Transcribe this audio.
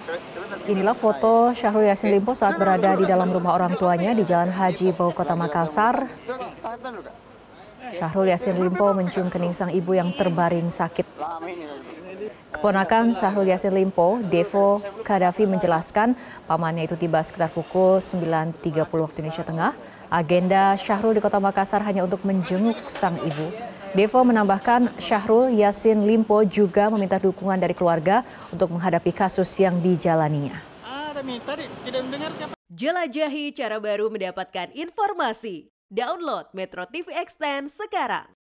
Inilah foto Syahrul Yassin Limpo saat berada di dalam rumah orang tuanya di Jalan Haji Bau Kota Makassar. Syahrul Yassin Limpo mencium kening sang ibu yang terbaring sakit. Keponakan Syahrul Yassin Limpo, Devo Kadafi, menjelaskan pamannya itu tiba sekitar pukul 9.30 waktu Indonesia Tengah. Agenda Syahrul di Kota Makassar hanya untuk menjenguk sang ibu. Devo menambahkan Syahrul Yassin Limpo juga meminta dukungan dari keluarga untuk menghadapi kasus yang dijalaninya. Jelajahi cara baru mendapatkan informasi. Download Metro TV Extend sekarang.